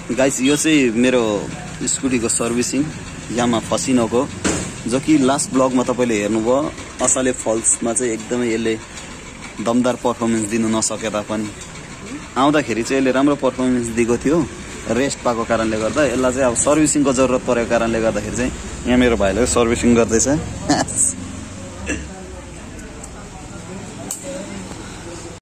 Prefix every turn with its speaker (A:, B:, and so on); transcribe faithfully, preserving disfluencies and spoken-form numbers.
A: Guys यो चाहिँ मेरो स्कुटीको सर्भिसिङ यामा फसिनोको, जो कि लास्ट ब्लगमा तपाईँले हेर्नुभयो। असले फल्समा चाहिँ एकदमै यसले दमदार पर्फर्मेन्स दिनु नसके तापनि आउँदाखेरि चाहिँ यसले राम्रो पर्फर्मेन्स दिएको थियो। रेस्ट पाएको कारणले गर्दा यसलाई चाहिँ अब सर्भिसिङको जरुरत परेको कारणले गर्दाखेरि चाहिँ यहाँ मेरो भाइले सर्भिसिङ गर्दैछ।